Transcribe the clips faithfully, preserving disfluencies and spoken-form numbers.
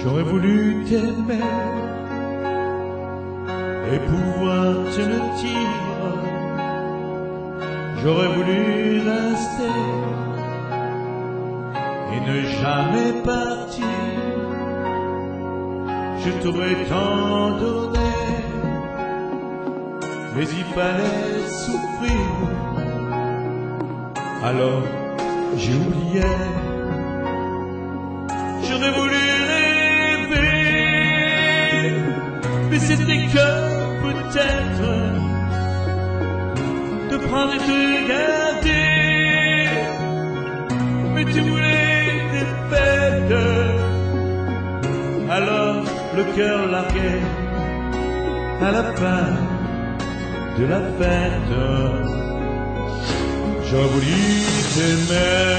J'aurais voulu t'aimer et pouvoir te le dire. J'aurais voulu rester et ne jamais partir. Je t'aurais tant donné, mais il fallait souffrir. Alors j'ai oublié. J'aurais voulu rêver, mais c'était que peut-être de prendre et de garder. Mais tu voulais des fêtes, alors le cœur largué à la fin de la fête. J'aurais voulu t'aimer,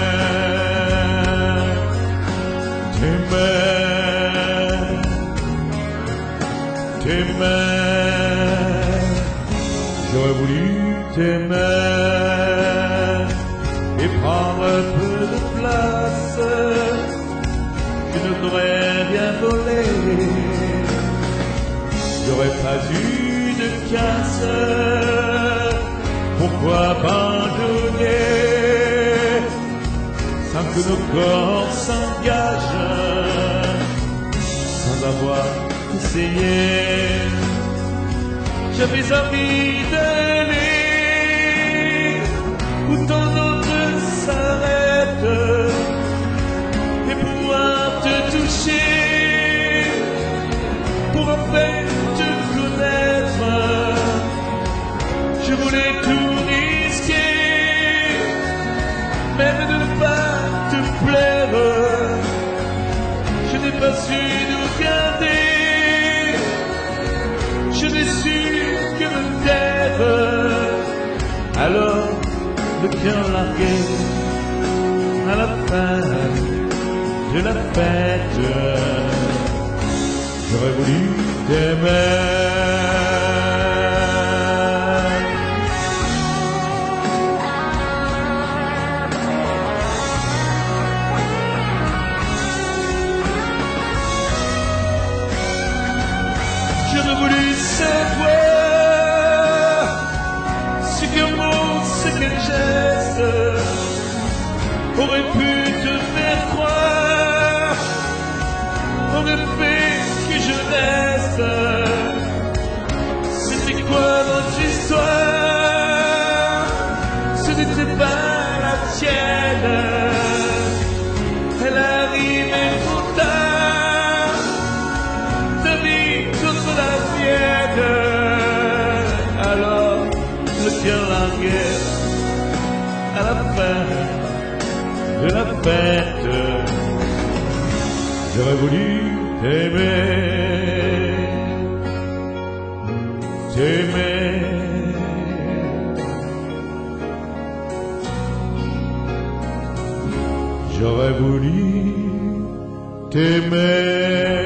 t'aimer, t'aimer. J'aurais voulu t'aimer et prendre un peu de place. Je ne t'aurais rien volé, j'aurais pas eu de casse. Pourquoi abandonner sans que nos corps s'engagent, sans avoir essayé? J'avais envie d'aller où ton autre s'arrête et pouvoir te toucher pour enfin te connaître. Je voulais tout risquer, même de ne pas te plaire. Je n'ai pas su nous garder, je n'ai su que me taire. Alors le cœur largué à la fin de la fête. J'aurais voulu t'aimer. J'aurais voulu savoir ce qu'un mot, ce qu'un geste aurait pu te faire croire, aurait fait que je reste. C'était quoi notre histoire? Ce n'était pas la tienne. Elle arrivait trop tard, ta vie contre la mienne. Alors le cœur largué à la fin de la fête. J'aurais voulu t'aimer, t'aimer. J'aurais voulu t'aimer.